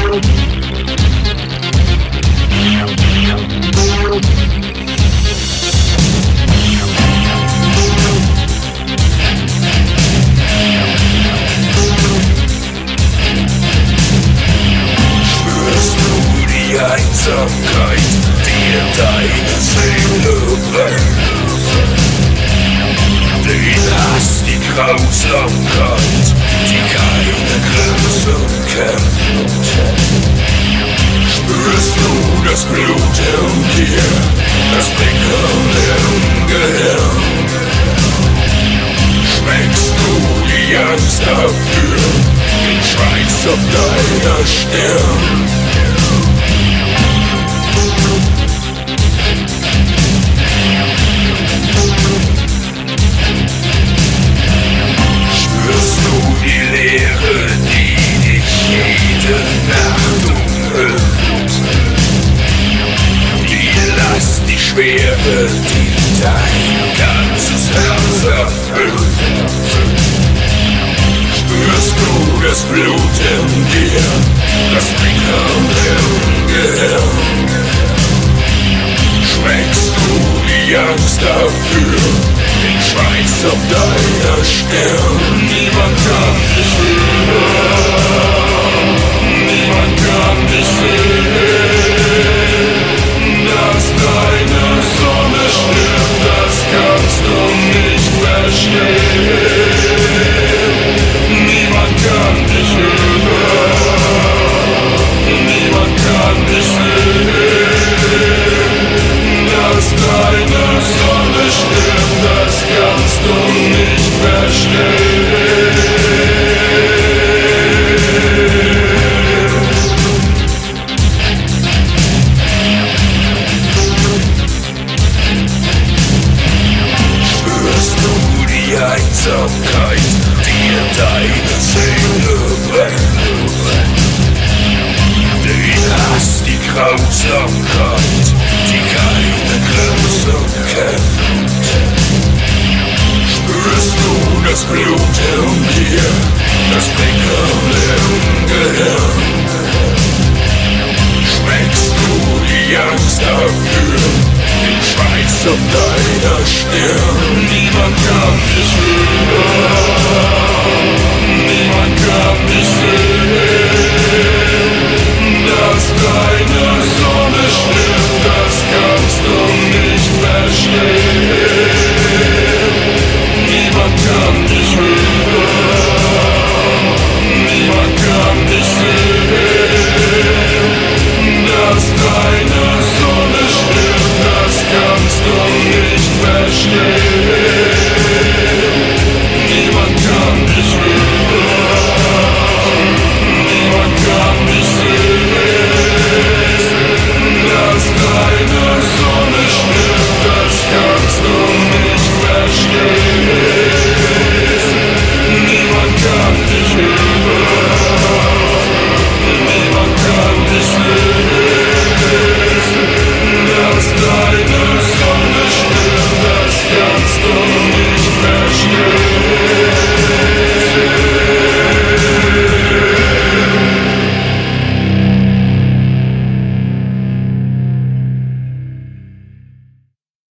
Einsamkeit, die in deine Seele brennt. Den Hass, die Grausamkeit, die keine Grenzen kennt. Spürst du das Blut in dir, das Blicken im Gehirn? Schmeckst du die Angst dafür, den Schweiß auf deiner Stirn? Die Leere, die dich jede Nacht umhüllt. Die Last, die Schwere, die dein ganzes Herz erfüllt. Spürst du das Blut in dir, das Blicken im Gehirn? Schmeckst du die Angst dafür, den Schweiß auf deiner Stirn? Niemand kann dich hören, niemand kann dich sehen. Dass deine Sonne stirbt, das kannst du nicht verstehen. Niemand kann dich hören, niemand kann dich sehen. Dass deine Sonne stirbt, das kannst du nicht verstehen. Spürst du die Einsamkeit, die in deine Seele brennt? Den Hass, die Grausamkeit, die keine Grenzen kennt. Spürst du das Blut in dir, das Blicken im Gehirn? Schmeckst du die Angst dafür, den Schweiß auf deiner Stirn? Niemand kann dich hören, niemand kann dich sehen. Dass deine Sonne stirbt, das kannst du nicht verstehen. Niemand kann dich hören, niemand kann dich sehen. Dass deine Sonne stirbt, das kannst du nicht verstehen. Niemand kann dich hören, niemand kann dich sehen. Dass deine Sonne stirbt, das kannst du nicht verstehen. Niemand kann dich hören, niemand kann dich sehen. Dass deine Sonne stirbt, das kannst du nicht verstehen.